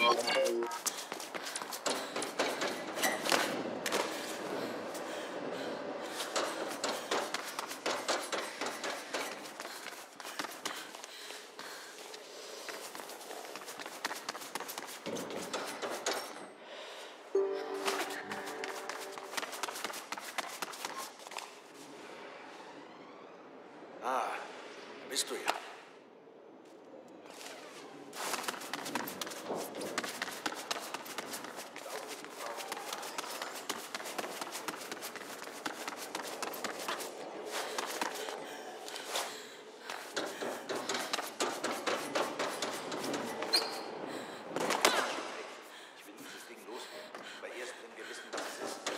Ah, bist du ja. Ich will dieses Ding loswerden, aber erst, wenn wir wissen, was es ist.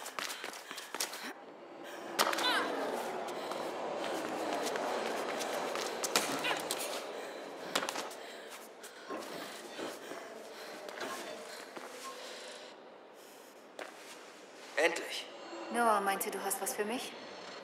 Endlich. Noah meinte, du hast was für mich?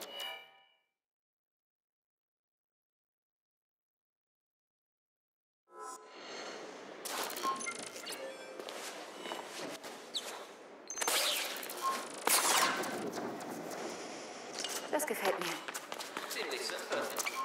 Das gefällt mir. Ziemlich simpel.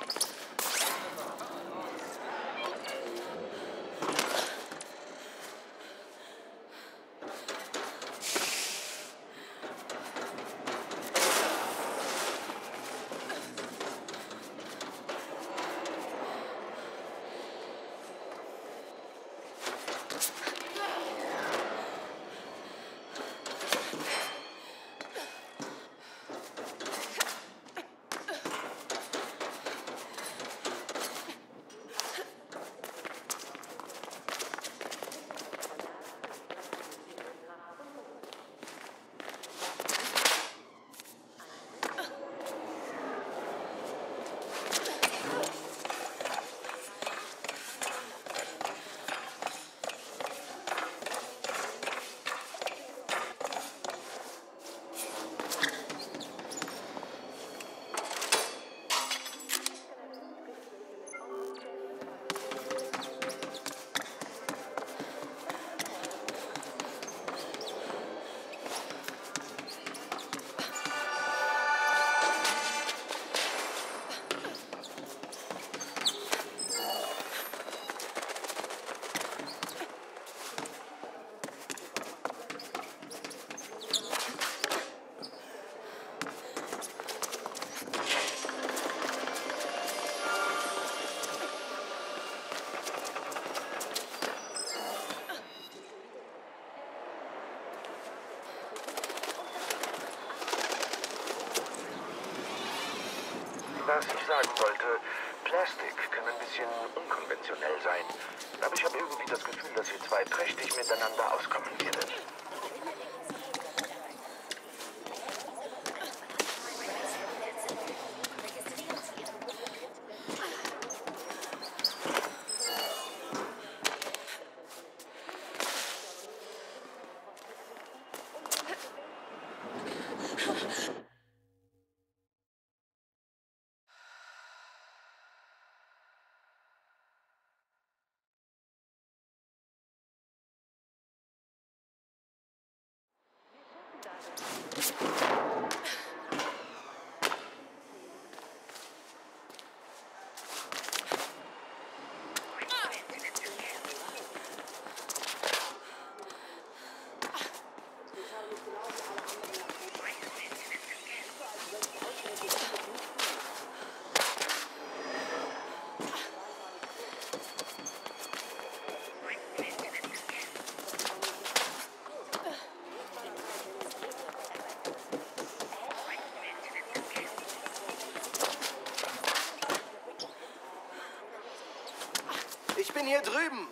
Was ich sagen wollte, Plastik kann ein bisschen unkonventionell sein. Aber ich habe irgendwie das Gefühl, dass ihr zwei prächtig miteinander auskommen werdet. Ich bin hier drüben.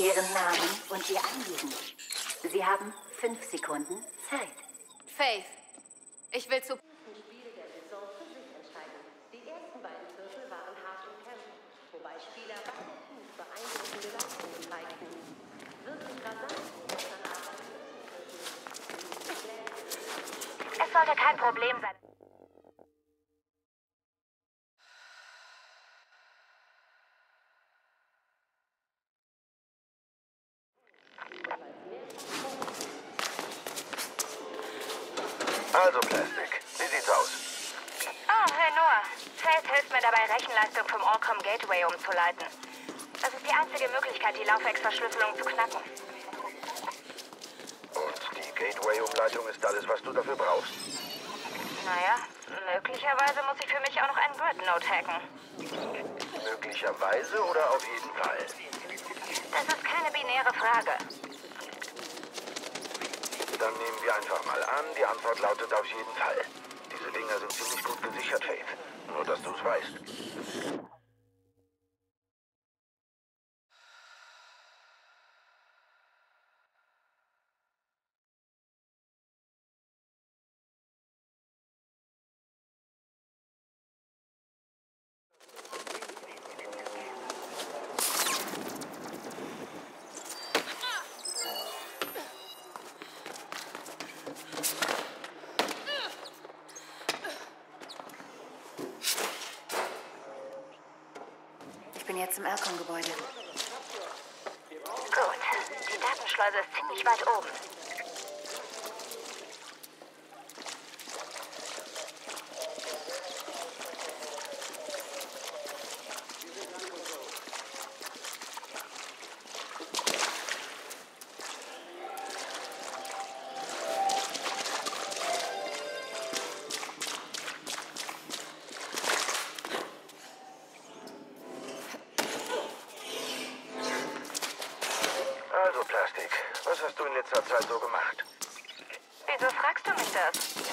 Ihren Namen und Ihr Anliegen. Sie haben 5 Sekunden Zeit. Faith, ich will zu... Spiele der Saison für sich entscheiden. Die ersten beiden Viertel waren hart umkämpft, wobei Spieler beider Teams beeindruckende Leistungen zeigten. Wirklich rasant wurde es dann aber im letzten Viertel. Es sollte kein Problem sein. Also, Plastic, wie sieht's aus? Oh, hey Noah. Faith hilft mir dabei, Rechenleistung vom Allcom Gateway umzuleiten. Das ist die einzige Möglichkeit, die Laufwerksverschlüsselung zu knacken. Und die Gateway-Umleitung ist alles, was du dafür brauchst? Naja, möglicherweise muss ich für mich auch noch einen Grid-Node hacken. Möglicherweise oder auf jeden Fall? Das ist keine binäre Frage. Dann nehmen wir einfach mal an, die Antwort lautet auf jeden Fall. Diese Dinger sind ziemlich gut gesichert, Faith. Nur, dass du es weißt. Ich bin jetzt im Alcon-Gebäude. Gut, die Datenschleuse ist ziemlich weit oben. Also, Plastik, was hast du in letzter Zeit so gemacht? Wieso fragst du mich das?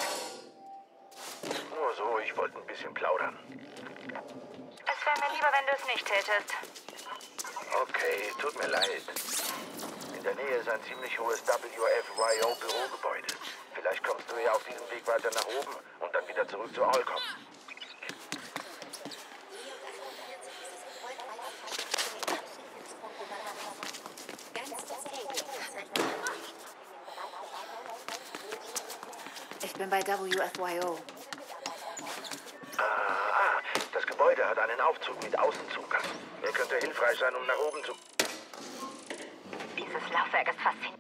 Nur so, ich wollte ein bisschen plaudern. Es wäre mir lieber, wenn du es nicht tätest. Okay, tut mir leid. In der Nähe ist ein ziemlich hohes WFYO-Bürogebäude. Vielleicht kommst du ja auf diesem Weg weiter nach oben und dann wieder zurück zu Allcom. Ich bin bei WFYO. Das Gebäude hat einen Aufzug mit Außenzugang. Er könnte hilfreich sein, um nach oben zu... Dieses Laufwerk ist faszinierend.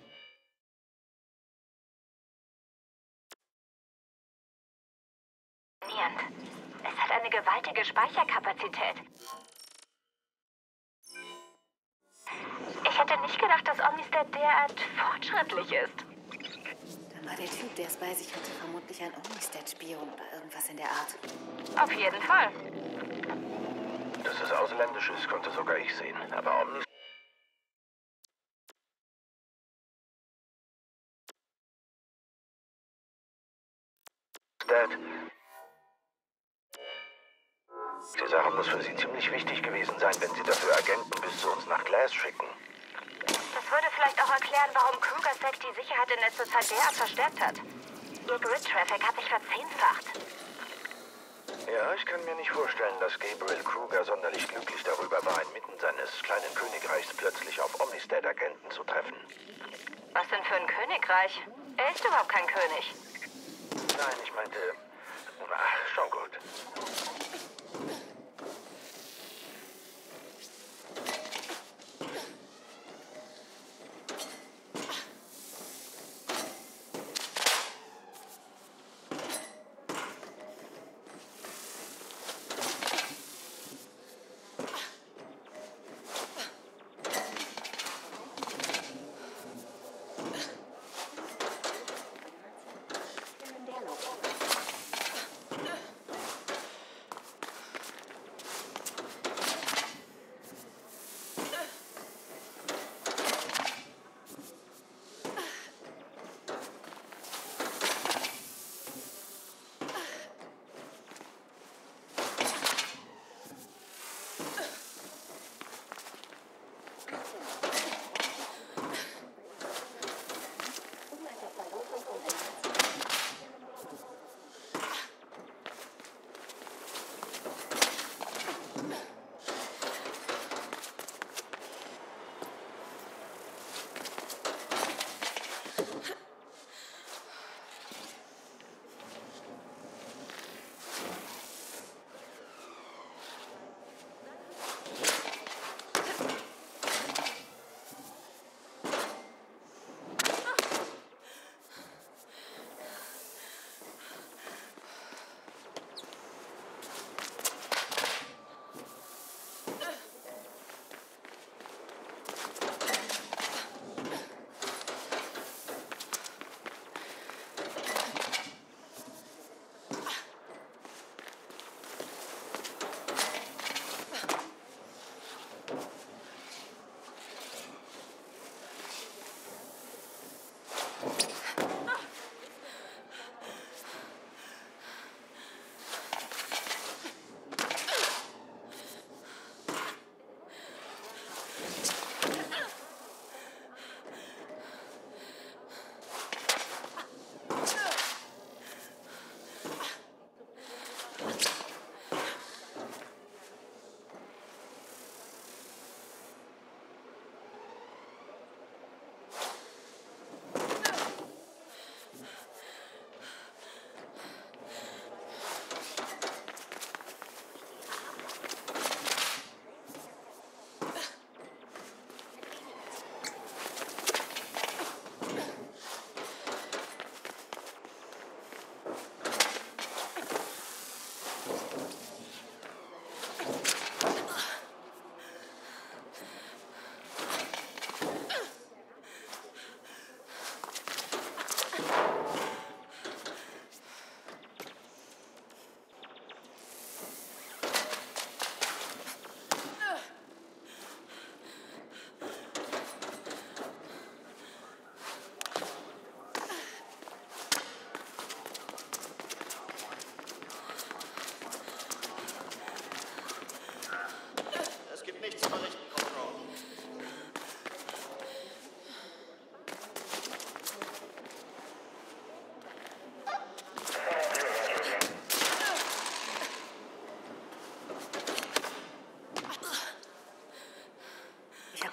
Es hat eine gewaltige Speicherkapazität. Ich hätte nicht gedacht, dass Omnistat derart fortschrittlich ist. Dann war der Typ, der es bei sich hatte, vermutlich ein Omnistat-Spion oder irgendwas in der Art. Auf jeden Fall. Dass es ausländisch ist, konnte sogar ich sehen. Aber Omnistat... Die Sache muss für sie ziemlich wichtig gewesen sein, wenn sie dafür Agenten bis zu uns nach Glass schicken. Das würde vielleicht auch erklären, warum KrugerSec die Sicherheit in letzter Zeit derart verstärkt hat. Ihr Grid-Traffic hat sich verzehnfacht. Ja, ich kann mir nicht vorstellen, dass Gabriel Kruger sonderlich glücklich darüber war, inmitten seines kleinen Königreichs plötzlich auf Omnistat-Agenten zu treffen. Was denn für ein Königreich? Er ist überhaupt kein König. Nein, ich meinte... Ach, schon gut.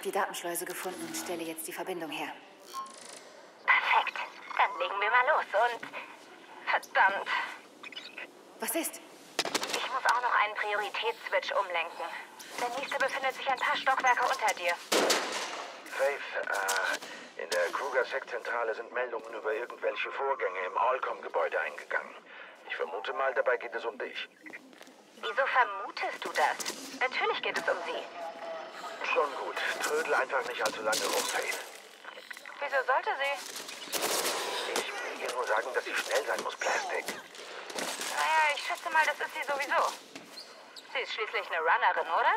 die Datenschleuse gefunden und stelle jetzt die Verbindung her. Perfekt. Dann legen wir mal los und... Verdammt. Was ist? Ich muss auch noch einen Prioritätsswitch umlenken. Der nächste befindet sich ein paar Stockwerke unter dir. Faith, in der Kruger-Sec-Zentrale sind Meldungen über irgendwelche Vorgänge im Allcom-Gebäude eingegangen. Ich vermute mal, dabei geht es um dich. Wieso vermutest du das? Natürlich geht es um sie. Schon gut. Trödel einfach nicht allzu lange rum, Faith. Wieso sollte sie? Ich will ihr nur sagen, dass sie schnell sein muss, Plastic. Naja, ich schätze mal, das ist sie sowieso. Sie ist schließlich eine Runnerin, oder?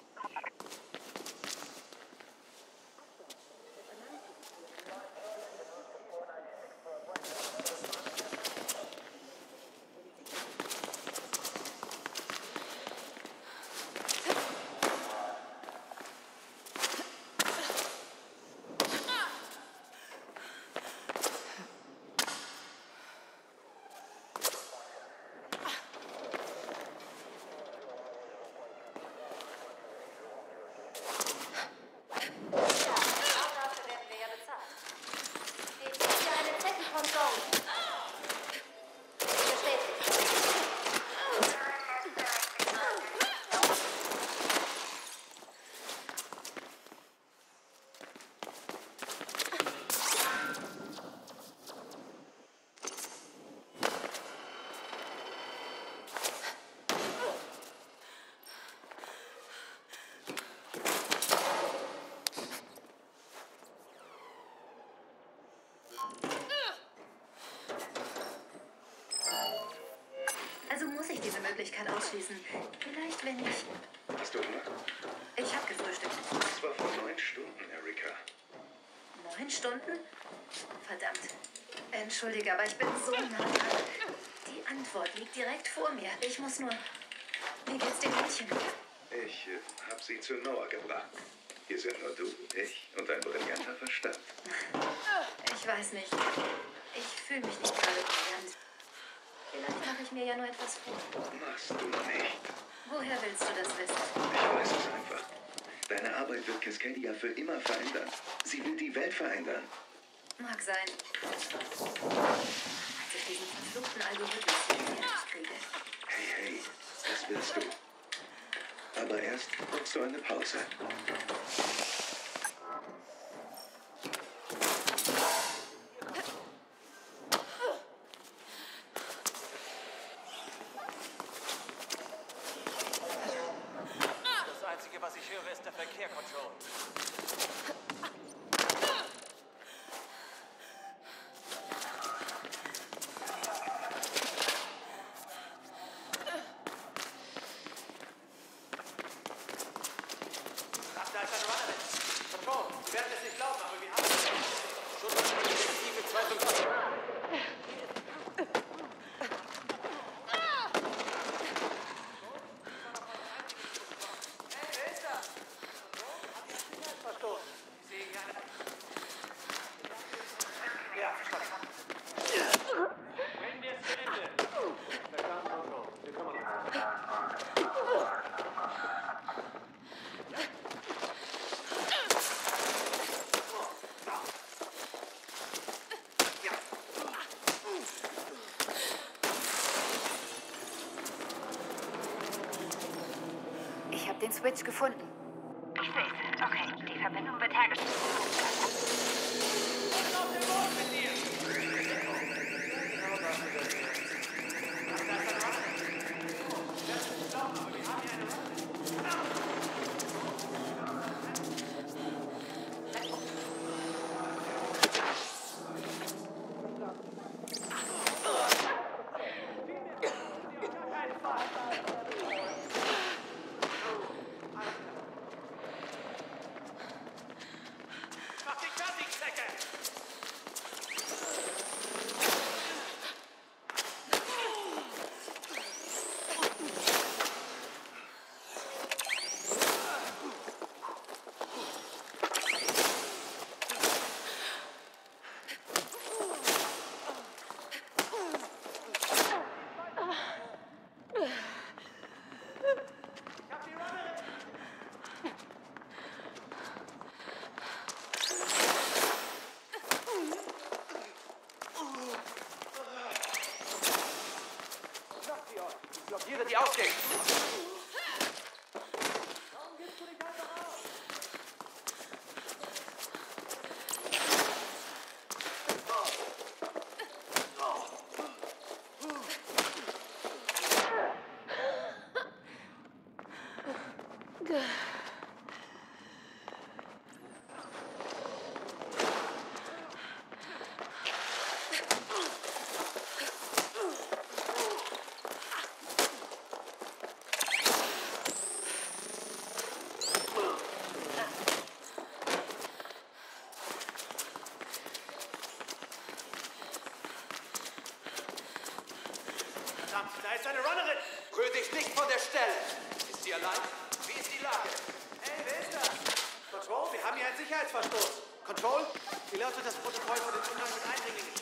Also muss ich diese Möglichkeit ausschließen. Vielleicht, wenn ich... Hast du Hunger? Ich habe gefrühstückt. Das war vor 9 Stunden, Erika. 9 Stunden? Verdammt. Entschuldige, aber ich bin so nah dran. Die Antwort liegt direkt vor mir. Ich muss nur... Wie geht's dem Mädchen? Ich habe sie zu Noah gebracht. Hier sind nur du, ich und ein brillanter Verstand. Ich weiß nicht. Ich fühle mich nicht gerade brillant. Vielleicht mache ich mir ja nur etwas vor. Machst du nicht. Woher willst du das wissen? Ich weiß es einfach. Deine Arbeit wird Cascadia für immer verändern. Sie wird die Welt verändern. Mag sein. Als ich diesen verfluchten Algorithmus hier fertig kriege. Hey, das willst du. Aber erst brauchst du eine Pause. Das Einzige, was ich höre, ist der Verkehr, Control. Ach, da ist ein Runner. Control, Sie werden es nicht glauben, aber wir haben schon eine Detektive 258. Ja, verstanden. Wenn wir es zu Ende. Verstanden, Control. Wir kümmern uns. Ich habe den Switch gefunden. Ich sehe es. Okay, die Verbindung wird hergestellt. Hier sind die Ausgänge. Da ist eine Runnerin! Rühr dich nicht von der Stelle! Ist sie allein? Wie ist die Lage? Hey, wer ist das? Control, wir haben hier einen Sicherheitsverstoß. Control, wie lautet das Protokoll für den Umgang mit Eindringlingen?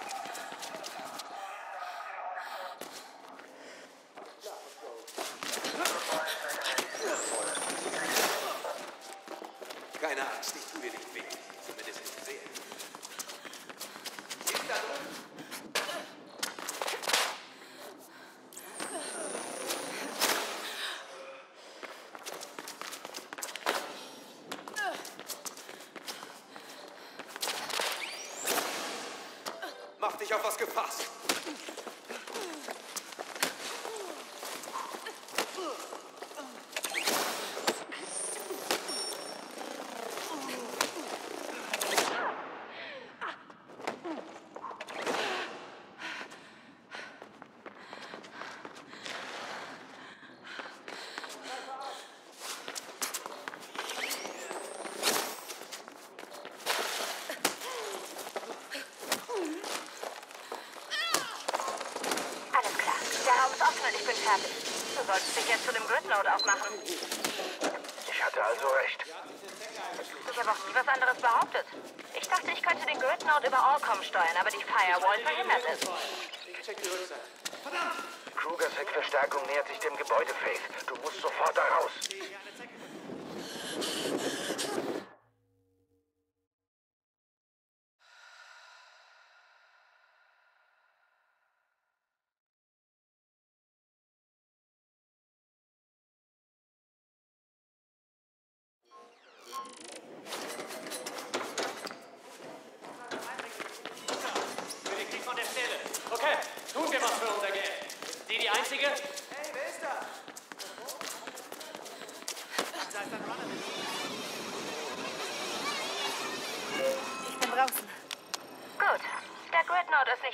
Keine Angst, ich tue dir nicht weh. Zumindest nicht sehr. Sie ist da drin. Mach dich auf was gefasst. Alles klar. Der Raum ist offen und ich bin fertig. Du solltest dich jetzt zu dem Gridnode aufmachen. Ich hatte also recht. Ich habe auch nie was anderes behauptet. Ich dachte, ich könnte den Gridnode über Allcom steuern, aber die Firewall verhindert es. Ich check die Rückseite. Verdammt! Krugers Heckverstärkung nähert sich dem Gebäude, Faith. Du musst sofort da raus. Wir kriegen von der Stelle. Okay, tun wir was für unser Geld. Ist die einzige? Hey, wer ist da? Da ist ein Runnerin. Ich bin draußen. Gut. Der Gridnode ist nicht